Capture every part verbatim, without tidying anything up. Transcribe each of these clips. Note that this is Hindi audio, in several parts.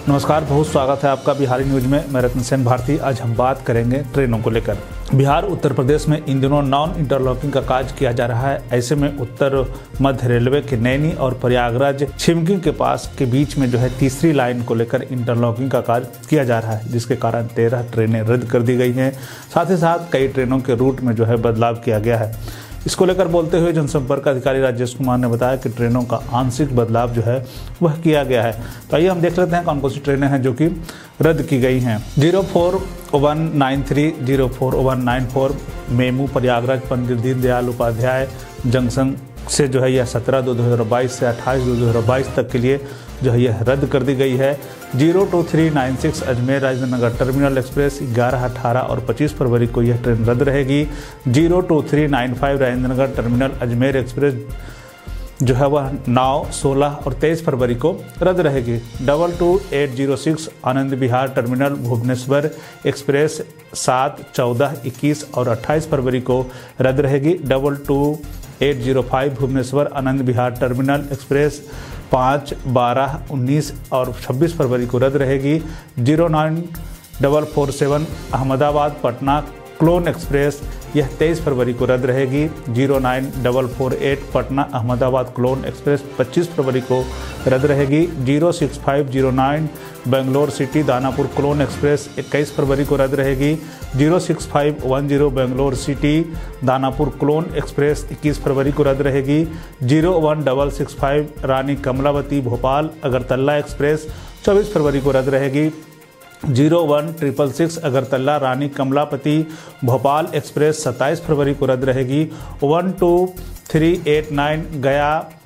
नमस्कार, बहुत स्वागत है आपका बिहारी न्यूज में। मैं रत्न सेन भारती। आज हम बात करेंगे ट्रेनों को लेकर। बिहार उत्तर प्रदेश में इन दिनों नॉन इंटरलॉकिंग का कार्य किया जा रहा है। ऐसे में उत्तर मध्य रेलवे के नैनी और प्रयागराज छिमकी के पास के बीच में जो है तीसरी लाइन को लेकर इंटरलॉकिंग का कार्य किया जा रहा है, जिसके कारण तेरह ट्रेनें रद्द कर दी गई हैं। साथ ही साथ कई ट्रेनों के रूट में जो है बदलाव किया गया है। इसको लेकर बोलते हुए जनसंपर्क अधिकारी राजेश कुमार ने बताया कि ट्रेनों का आंशिक बदलाव जो है वह किया गया है। तो आइए हम देख लेते हैं कौन कौन सी ट्रेनें हैं जो कि रद्द की गई हैं। Zero four one nine three zero four one nine four MEMU Prayagraj Pandit Deendayal Upadhyay junction से जो है यह सत्रह दो दो हज़ार बाईस से अट्ठाईस दो दो हज़ार बाईस तक के लिए जो है यह रद्द कर दी गई है। Zero two three nine six Ajmer Rajendra Nagar terminal express ग्यारह, अठारह और पच्चीस फरवरी को यह ट्रेन रद्द रहेगी। Zero two three nine five Rajendra Nagar terminal Ajmer express जो है वह नौ, सोलह और तेईस फरवरी को रद्द रहेगी। Double two eight zero six Anand Vihar terminal Bhubaneswar express सात, चौदह, इक्कीस और अट्ठाईस फरवरी को रद्द रहेगी। Double two eight zero five Bhubaneswar Anand Vihar terminal express पाँच, बारह, उन्नीस और छब्बीस फरवरी को रद्द रहेगी। Zero nine double four seven Ahmedabad Patna clone express यह तेईस फरवरी को रद्द रहेगी। Zero nine double four eight Patna Ahmedabad clone express पच्चीस फरवरी को रद्द रहेगी। Zero six five zero nine Bangalore city Danapur clone express इक्कीस फरवरी को रद्द रहेगी। Zero six five one zero Bangalore city Danapur clone express इक्कीस फरवरी को रद्द रहेगी। Zero one double six five Rani Kamalavati Bhopal Agartala express चौबीस फरवरी को रद्द रहेगी। Zero one triple six Agartala Rani Kamlapati Bhopal express सत्ताईस फरवरी को रद्द रहेगी। One two three eight nine Gaya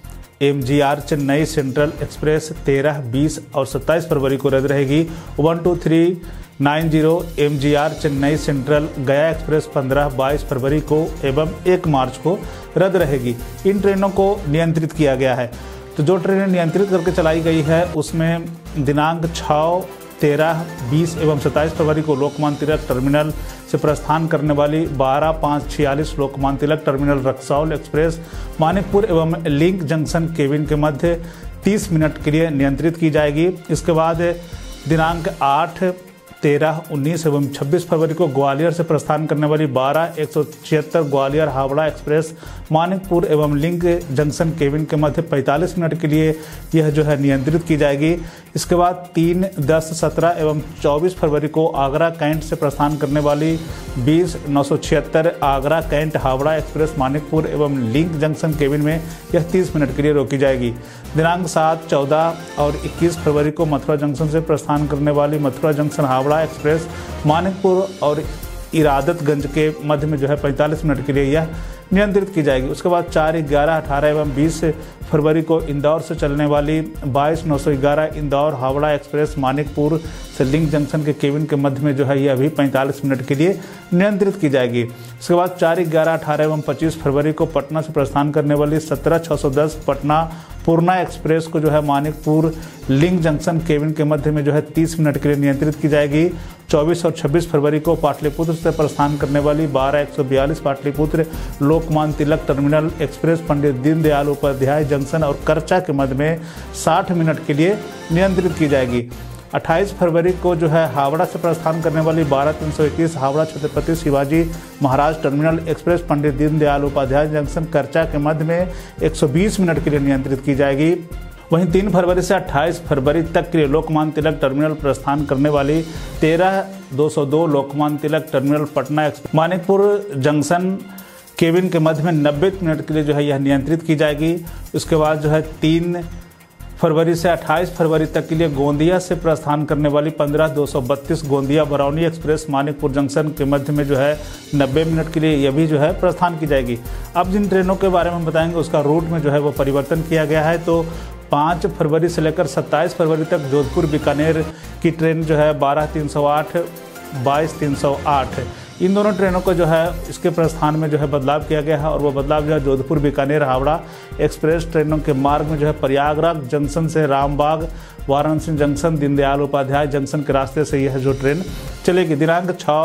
M G R Chennai central express तेरह, बीस और सत्ताईस फरवरी को रद्द रहेगी। One two three nine zero M G R Chennai central Gaya express पंद्रह, बाईस फरवरी को एवं एक मार्च को रद्द रहेगी। इन ट्रेनों को नियंत्रित किया गया है। तो जो ट्रेनें नियंत्रित करके चलाई गई है उसमें दिनांक छः, तेरह, बीस एवं सत्ताईस फरवरी को लोकमान्य तिलक टर्मिनल से प्रस्थान करने वाली बारह, पाँच, छियालीस लोकमान्य तिलक टर्मिनल रक्सौल एक्सप्रेस मानिकपुर एवं लिंक जंक्शन केबिन के मध्य तीस मिनट के लिए नियंत्रित की जाएगी। इसके बाद दिनांक आठ, तेरह, उन्नीस एवं छब्बीस फरवरी को ग्वालियर से प्रस्थान करने वाली बारह, एक सौ छिहत्तर ग्वालियर हावड़ा एक्सप्रेस मानिकपुर एवं लिंक जंक्शन केबिन के मध्य पैंतालीस मिनट के लिए यह जो है नियंत्रित की जाएगी। इसके बाद तीन, दस, सत्रह एवं चौबीस फरवरी को आगरा कैंट से प्रस्थान करने वाली बीस, नौ सौ छिहत्तर आगरा कैंट हावड़ा एक्सप्रेस मानिकपुर एवं लिंक जंक्शन केबिन में यह तीस मिनट के लिए रोकी जाएगी। दिनांक सात, चौदह और इक्कीस फरवरी को मथुरा जंक्शन से प्रस्थान करने वाली मथुरा जंक्शन हावड़ा एक्सप्रेस मानिकपुर और इरादतगंज के मध्य में जो है पैंतालीस मिनट के लिए यह नियंत्रित की जाएगी। उसके बाद चार, ग्यारह, अठारह एवं बीस फरवरी को इंदौर से चलने वाली बाईस, नौ सौ ग्यारह इंदौर हावड़ा एक्सप्रेस मानिकपुर से लिंक जंक्शन के केबिन के मध्य में जो है यह अभी पैंतालीस मिनट के लिए नियंत्रित की जाएगी। उसके बाद चार, ग्यारह, अठारह एवं पच्चीस फरवरी को पटना से प्रस्थान करने वाली सत्रह, छः सौ दस पटना पूर्णा एक्सप्रेस को जो है मानिकपुर लिंक जंक्शन केबिन के मध्य में जो है तीस मिनट के लिए नियंत्रित की जाएगी। चौबीस और छब्बीस फरवरी को पाटलिपुत्र से प्रस्थान करने वाली बारह, एक सौ बयालीस Pataliputra Lokmanya Tilak terminal express Pandit Deendayal Upadhyay junction और करचा के मध्य में साठ मिनट के लिए नियंत्रित की जाएगी। अट्ठाईस फरवरी को जो है हावड़ा से प्रस्थान करने वाली बारह, तीन सौ इक्कीस Howrah Chhatrapati Shivaji Maharaj terminal express Pandit Deendayal Upadhyay junction Karcha के मध्य में एक सौ बीस मिनट के लिए नियंत्रित की जाएगी। वहीं तीन फरवरी से अट्ठाईस फरवरी तक के लिए लोकमान्य तिलक टर्मिनल प्रस्थान करने वाली तेरह, दो सौ दो Lokmanya Tilak terminal Patna express Manikpur junction cabin के मध्य में नब्बे मिनट के लिए जो है यह नियंत्रित की जाएगी। उसके बाद जो है तीन फरवरी से अट्ठाईस फरवरी तक के लिए गोंदिया से प्रस्थान करने वाली पंद्रह, दो सौ बत्तीस गोंदिया बरौनी एक्सप्रेस मानिकपुर जंक्शन के मध्य में जो है नब्बे मिनट के लिए यह भी जो है प्रस्थान की जाएगी। अब जिन ट्रेनों के बारे में बताएंगे उसका रूट में जो है वो परिवर्तन किया गया है। तो पाँच फरवरी से लेकर सत्ताईस फरवरी तक जोधपुर बीकानेर की ट्रेन जो है बारह, तीन सौ आठ, बाईस, तीन सौ आठ इन दोनों ट्रेनों को जो है इसके प्रस्थान में जो है बदलाव किया गया है। और वो बदलाव जो है जोधपुर बीकानेर हावड़ा एक्सप्रेस ट्रेनों के मार्ग में जो है प्रयागराज जंक्शन से रामबाग वाराणसी जंक्शन दीनदयाल उपाध्याय जंक्शन के रास्ते से यह जो ट्रेन चलेगी। दिनांक छः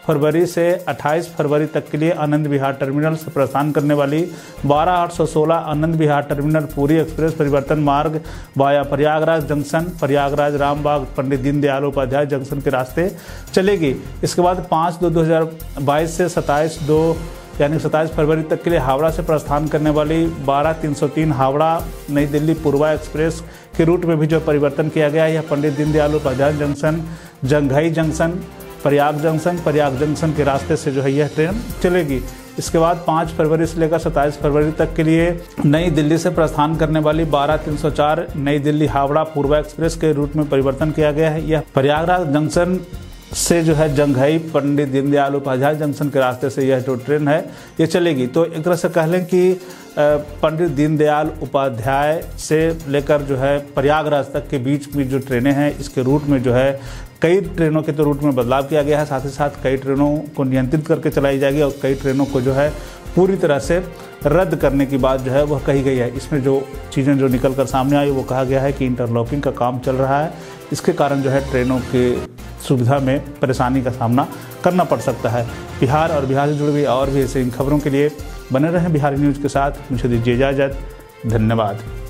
फरवरी से अट्ठाईस फरवरी तक के लिए आनंद विहार टर्मिनल से प्रस्थान करने वाली बारह आठ सौ सोलह आनंद विहार टर्मिनल पूरी एक्सप्रेस परिवर्तन मार्ग via Prayagraj junction, Prayagraj Rambagh, Pandit Deendayal Upadhyay junction के रास्ते चलेगी। इसके बाद पाँच दो दो हज़ार बाईस से सत्ताईस दो यानी सत्ताईस फरवरी तक के लिए हावड़ा से प्रस्थान करने वाली बारह तीन सौ तीन हावड़ा नई दिल्ली पूर्वा एक्सप्रेस के रूट में भी जो परिवर्तन किया गया है। यह Pandit Deendayal Upadhyay junction, Janghai junction, Prayag junction, Prayag junction के रास्ते से जो है यह ट्रेन चलेगी। इसके बाद पाँच फरवरी से लेकर सत्ताईस फरवरी तक के लिए नई दिल्ली से प्रस्थान करने वाली बारह तीन सौ चार नई दिल्ली हावड़ा पूर्वा एक्सप्रेस के रूट में परिवर्तन किया गया है। यह प्रयागराज जंक्शन से जो है जंघई पंडित दीनदयाल उपाध्याय जंक्शन के रास्ते से यह जो ट्रेन है ये चलेगी। तो एक तरह से कह लें कि पंडित दीनदयाल उपाध्याय से लेकर जो है प्रयागराज तक के बीच में जो ट्रेनें हैं इसके रूट में जो है कई ट्रेनों के तो रूट में बदलाव किया गया है, साथ ही साथ कई ट्रेनों को नियंत्रित करके चलाई जाएगी और कई ट्रेनों को जो है पूरी तरह से रद्द करने की बात जो है वह कही गई है। इसमें जो चीज़ें जो निकल कर सामने आई वो कहा गया है कि इंटरलॉकिंग का काम चल रहा है, इसके कारण जो है ट्रेनों के सुविधा में परेशानी का सामना करना पड़ सकता है। बिहार और बिहार से जुड़ी हुई और भी ऐसी इन खबरों के लिए बने रहें बिहारी न्यूज़ के साथ। मुझे दीजिए इजाज़त, धन्यवाद।